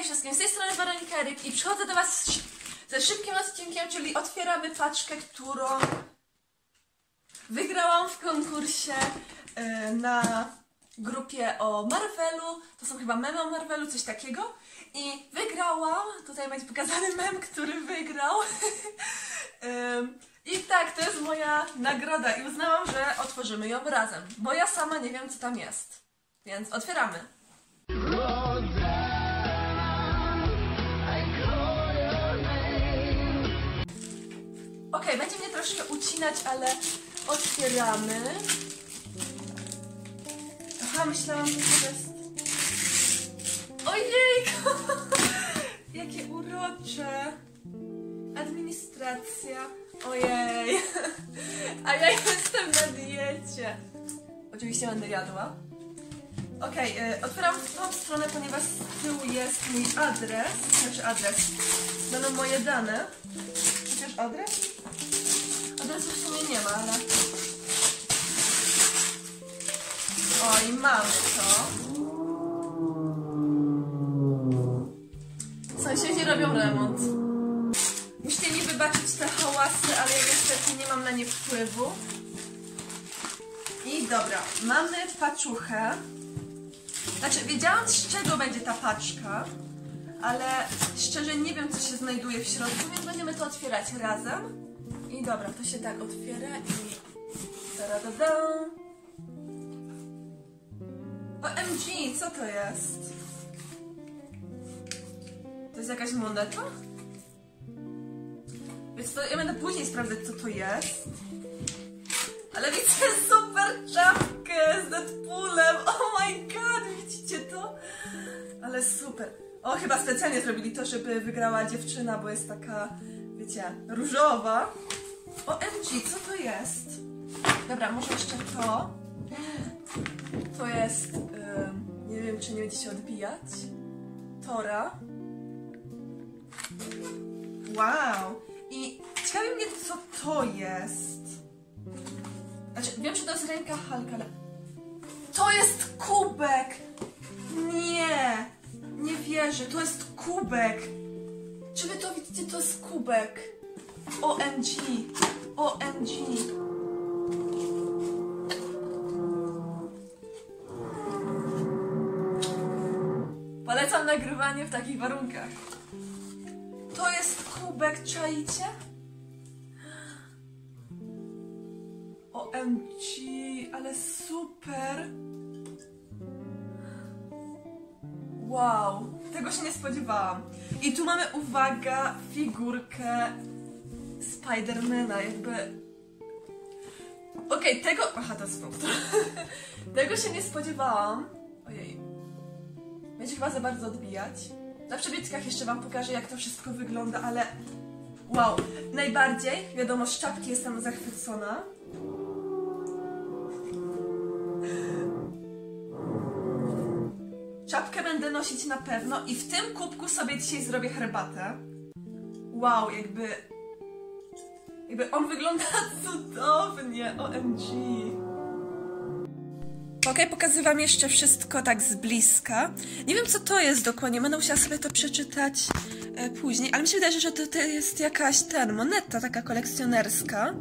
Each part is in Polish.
Hej wszystkim, z tej strony Weronika Eryk i przychodzę do Was ze szybkim odcinkiem, czyli otwieramy paczkę, którą wygrałam w konkursie na grupie o Marvelu. To są chyba memy o Marvelu, coś takiego. I wygrałam, tutaj będzie pokazany mem, który wygrał. I tak, to jest moja nagroda i uznałam, że otworzymy ją razem, bo ja sama nie wiem, co tam jest. Więc otwieramy. Okej, będzie mnie troszkę ucinać, ale otwieramy. Aha, myślałam, że to jest... Ojejku! Jakie urocze! Administracja. Ojej! A ja jestem na diecie. Oczywiście będę jadła. Okej, otwieram w tą stronę, ponieważ z tyłu jest mój adres. Znaczy adres. Będą moje dane. Chociaż adres? Adresu w sumie nie ma, ale... O, i mamy to. Sąsiedzi robią remont. Musicie mi wybaczyć te hałasy, ale ja niestety nie mam na nie wpływu. I dobra, mamy paczuchę. Znaczy, wiedziałam, z czego będzie ta paczka, ale szczerze nie wiem, co się znajduje w środku, więc będziemy to otwierać razem. I dobra, to się tak otwiera i... Da-da-da-da. OMG, co to jest? To jest jakaś moneta? Więc to ja będę później sprawdzać, co to jest. Ale widzę super czapkę z Deadpoolem. Oh my god, widzicie to? Ale super. O, chyba specjalnie zrobili to, żeby wygrała dziewczyna, bo jest taka, wiecie, różowa. OMG, co to jest? Dobra, może jeszcze to. To jest... nie wiem, czy nie będzie się odbijać. Tora. Wow. I ciekawi mnie, co to jest. Znaczy, wiem, że to jest ręka Hulka, ale... To jest kubek! Nie! Nie wierzę, to jest kubek! Czy wy to widzicie? To jest kubek! OMG! OMG! Polecam nagrywanie w takich warunkach. To jest kubek, czaicie? OMG, ale super! Wow, tego się nie spodziewałam. I tu mamy, uwaga, figurkę Spidermana, jakby... Okej, tego... Aha, to jest tego się nie spodziewałam. Ojej. Będzie chyba za bardzo odbijać. Na przebitkach jeszcze wam pokażę, jak to wszystko wygląda, ale... Wow, najbardziej, wiadomo, z czapki jestem zachwycona. Czapkę będę nosić na pewno i w tym kubku sobie dzisiaj zrobię herbatę. Wow, jakby on wygląda cudownie, OMG. Okej, pokażę wam jeszcze wszystko tak z bliska. Nie wiem, co to jest dokładnie, będę musiała sobie to przeczytać później, ale mi się wydaje, że to jest jakaś moneta taka kolekcjonerska.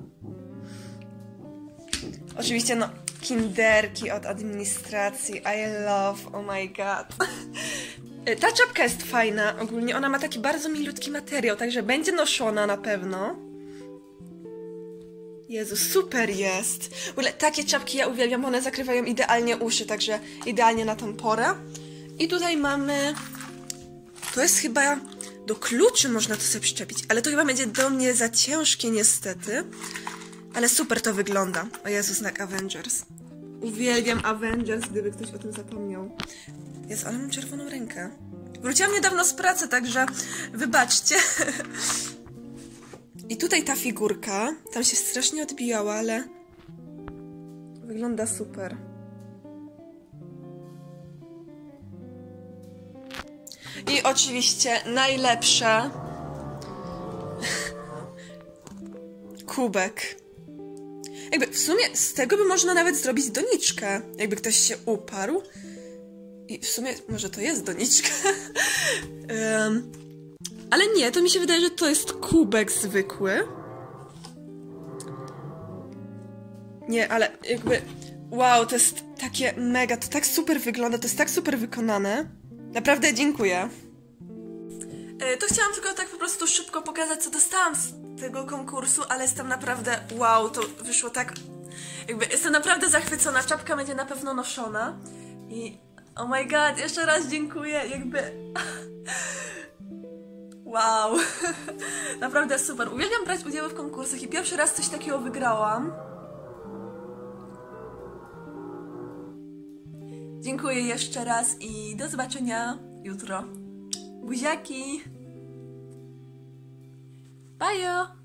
Oczywiście, no, kinderki od administracji, I love, oh my god. Ta czapka jest fajna, ogólnie ona ma taki bardzo milutki materiał, także będzie noszona na pewno. Jezu, super jest. W ogóle takie czapki ja uwielbiam, one zakrywają idealnie uszy, także idealnie na tą porę. I tutaj mamy... To jest chyba... Do kluczy można to sobie przyczepić, ale to chyba będzie do mnie za ciężkie niestety. Ale super to wygląda. O Jezu, znak Avengers. Uwielbiam Avengers, gdyby ktoś o tym zapomniał. Jezu, ale mam czerwoną rękę. Wróciłam niedawno z pracy, także wybaczcie. I tutaj ta figurka, tam się strasznie odbijała, ale wygląda super. I oczywiście najlepsze kubek. Jakby w sumie z tego by można nawet zrobić doniczkę, jakby ktoś się uparł. I w sumie może to jest doniczka. Ale nie, to mi się wydaje, że to jest kubek zwykły. Nie, ale jakby... Wow, to jest takie mega, to tak super wygląda, to jest tak super wykonane. Naprawdę dziękuję. To chciałam tylko tak po prostu szybko pokazać, co dostałam z tego konkursu, ale jestem naprawdę... Wow, to wyszło tak... Jakby jestem naprawdę zachwycona, czapka będzie na pewno noszona. I... Oh my god, jeszcze raz dziękuję, jakby... Wow. Naprawdę super. Uwielbiam brać udział w konkursach i pierwszy raz coś takiego wygrałam. Dziękuję jeszcze raz i do zobaczenia jutro. Buziaki! Bye!